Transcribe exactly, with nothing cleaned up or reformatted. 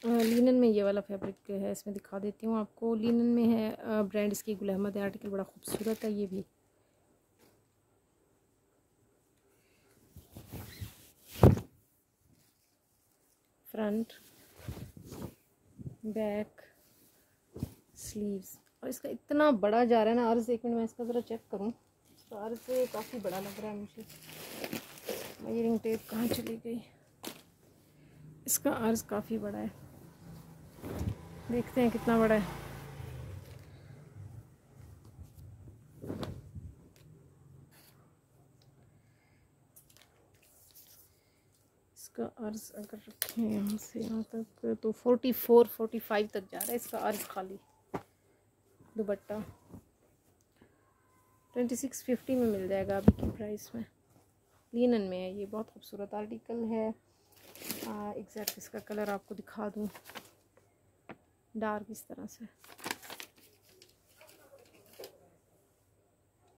Linen में ये वाला फैब्रिक है, इसमें दिखा देती हूँ आपको। लिनन में है, ब्रांड इसकी गुल अहमद है। आर्टिकल बड़ा खूबसूरत है। ये भी फ्रंट, बैक, स्लीव्स, और इसका इतना बड़ा जा रहा है ना अर्ज। एक मिनट मैं इसका ज़रा चेक करूँ। इसका अर्ज काफ़ी बड़ा लग रहा है मुझे। मेजरिंग टेप कहाँ चली गई? इसका अर्ज काफ़ी बड़ा है, देखते हैं कितना बड़ा है। इसका अर्ज अगर रखें यहाँ से यहाँ तक तो फोर्टी फोर फोर्टी फाइव तक जा रहा है इसका अर्ज खाली। दुपट्टा ट्वेंटी सिक्स फिफ्टी में मिल जाएगा अभी की प्राइस में। लिनन में है ये, बहुत खूबसूरत आर्टिकल है। एग्जैक्ट इसका कलर आपको दिखा दूँ, डार्क इस तरह से।